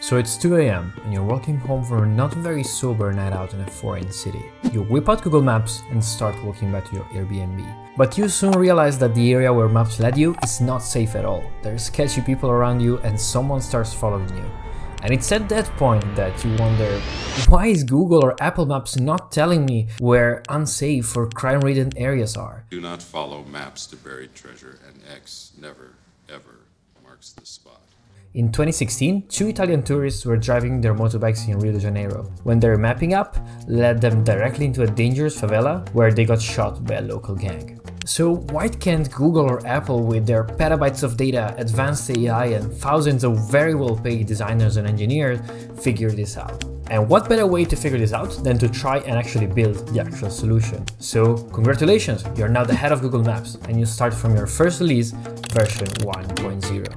So it's 2 AM and you're walking home from a not very sober night out in a foreign city. You whip out Google Maps and start walking back to your Airbnb. But you soon realize that the area where Maps led you is not safe at all. There's sketchy people around you and someone starts following you. And it's at that point that you wonder, why is Google or Apple Maps not telling me where unsafe or crime-ridden areas are? Do not follow maps to buried treasure, and X never, ever marks the spot. In 2016, two Italian tourists were driving their motorbikes in Rio de Janeiro when their mapping app led them directly into a dangerous favela where they got shot by a local gang. So why can't Google or Apple, with their petabytes of data, advanced AI and thousands of very well-paid designers and engineers, figure this out? And what better way to figure this out than to try and actually build the actual solution? So congratulations, you're now the head of Google Maps and you start from your first release, version 1.0.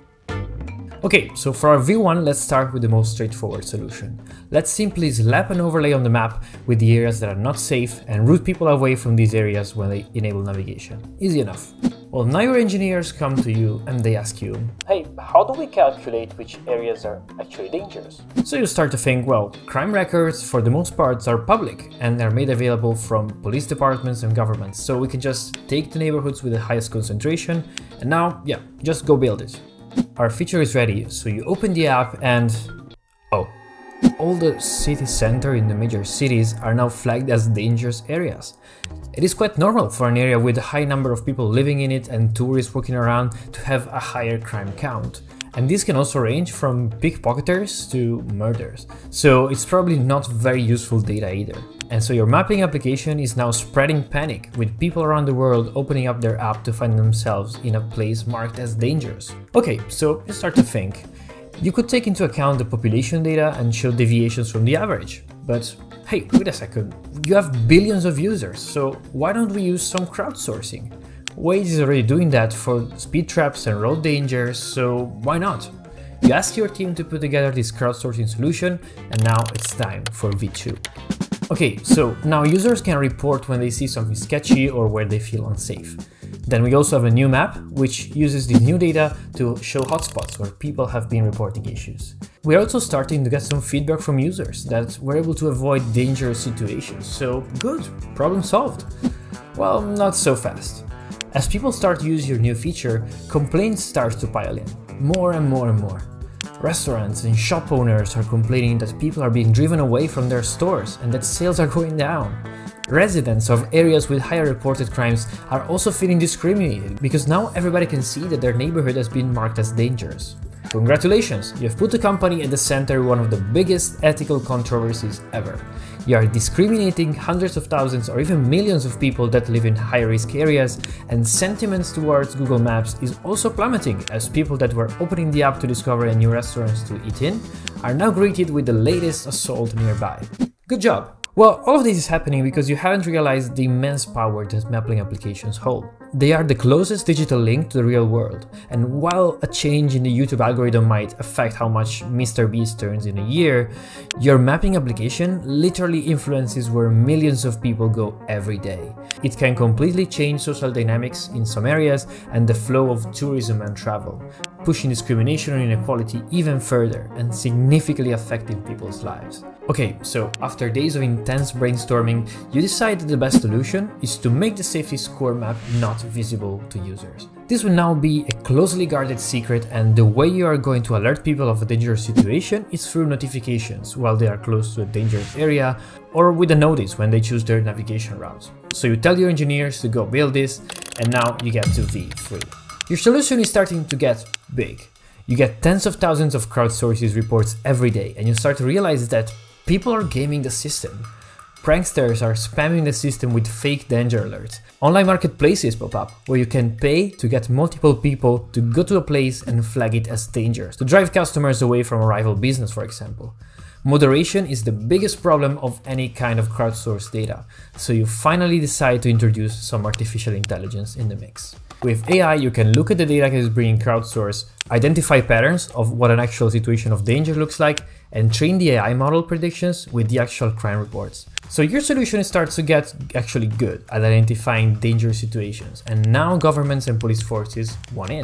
Okay, so for our V1, let's start with the most straightforward solution. Let's simply slap an overlay on the map with the areas that are not safe and route people away from these areas when they enable navigation. Easy enough. Well, now your engineers come to you and they ask you, hey, how do we calculate which areas are actually dangerous? So you start to think, well, crime records for the most part are public and are made available from police departments and governments, so we can just take the neighborhoods with the highest concentration and now, yeah, just go build it. Our feature is ready, so you open the app and oh, all the city center in the major cities are now flagged as dangerous areas. It is quite normal for an area with a high number of people living in it and tourists walking around to have a higher crime count. And this can also range from pickpocketers to murders, so it's probably not very useful data either. And so your mapping application is now spreading panic, with people around the world opening up their app to find themselves in a place marked as dangerous. Okay, so you start to think. You could take into account the population data and show deviations from the average. But hey, wait a second, you have billions of users, so why don't we use some crowdsourcing? Waze is already doing that for speed traps and road dangers, so why not? You ask your team to put together this crowdsourcing solution, and now it's time for V2. Okay, so now users can report when they see something sketchy or where they feel unsafe. Then we also have a new map, which uses this new data to show hotspots where people have been reporting issues. We're also starting to get some feedback from users that we're able to avoid dangerous situations, so good, problem solved. Well, not so fast. As people start to use your new feature, complaints start to pile in, more and more and more. Restaurants and shop owners are complaining that people are being driven away from their stores and that sales are going down. Residents of areas with higher reported crimes are also feeling discriminated because now everybody can see that their neighborhood has been marked as dangerous. Congratulations, you have put the company at the center of one of the biggest ethical controversies ever. You are discriminating hundreds of thousands or even millions of people that live in high-risk areas, and sentiments towards Google Maps is also plummeting as people that were opening the app to discover new restaurants to eat in are now greeted with the latest assault nearby. Good job! Well, all of this is happening because you haven't realized the immense power that mapping applications hold. They are the closest digital link to the real world, and while a change in the YouTube algorithm might affect how much MrBeast turns in a year, your mapping application literally influences where millions of people go every day. It can completely change social dynamics in some areas and the flow of tourism and travel, pushing discrimination and inequality even further and significantly affecting people's lives. Okay, so after days of intense brainstorming, you decide that the best solution is to make the safety score map not visible to users. This will now be a closely guarded secret, and the way you are going to alert people of a dangerous situation is through notifications while they are close to a dangerous area, or with a notice when they choose their navigation route. So you tell your engineers to go build this, and now you get to V3. Your solution is starting to get big. You get tens of thousands of crowdsourced reports every day, and you start to realize that people are gaming the system. Pranksters are spamming the system with fake danger alerts. Online marketplaces pop up, where you can pay to get multiple people to go to a place and flag it as dangerous, to drive customers away from a rival business, for example. Moderation is the biggest problem of any kind of crowdsourced data, so you finally decide to introduce some artificial intelligence in the mix. With AI, you can look at the data that is being crowdsourced, identify patterns of what an actual situation of danger looks like, and train the AI model predictions with the actual crime reports. So your solution starts to get actually good at identifying dangerous situations, and now governments and police forces want in.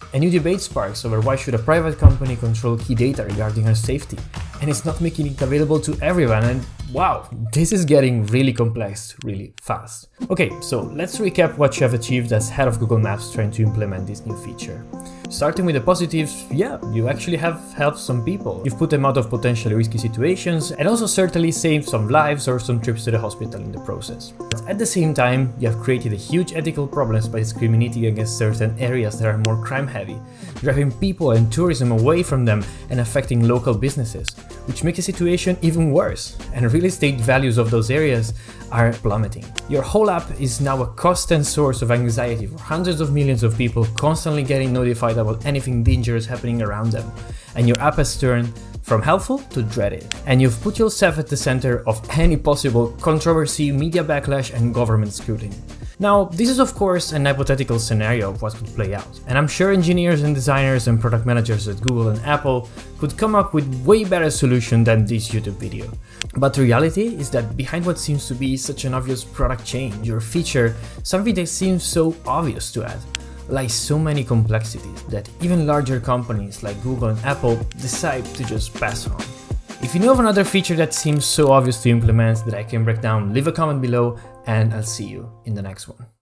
A new debate sparks over why should a private company control key data regarding our safety, and it's not making it available to everyone, and wow, this is getting really complex really fast. Okay, so let's recap what you have achieved as head of Google Maps trying to implement this new feature. Starting with the positives, yeah, you actually have helped some people. You've put them out of potentially risky situations and also certainly saved some lives or some trips to the hospital in the process. But at the same time, you have created a huge ethical problems by discriminating against certain areas that are more crime heavy, driving people and tourism away from them and affecting local businesses, which makes the situation even worse, and real estate values of those areas are plummeting. Your whole app is now a constant source of anxiety for hundreds of millions of people constantly getting notified about anything dangerous happening around them, and your app has turned from helpful to dreaded. And you've put yourself at the center of any possible controversy, media backlash, and government scrutiny. Now, this is of course an hypothetical scenario of what could play out, and I'm sure engineers and designers and product managers at Google and Apple could come up with way better solution than this YouTube video. But the reality is that behind what seems to be such an obvious product change or feature, something that seems so obvious to add, lies so many complexities that even larger companies like Google and Apple decide to just pass on. If you know of another feature that seems so obvious to implement that I can break down, leave a comment below and I'll see you in the next one.